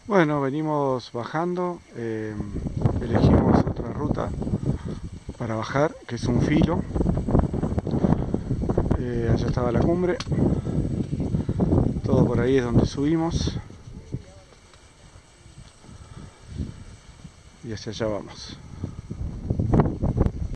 Bueno, venimos bajando, elegimos otra ruta para bajar, que es un filo. Allá estaba la cumbre, todo por ahí es donde subimos y hacia allá vamos.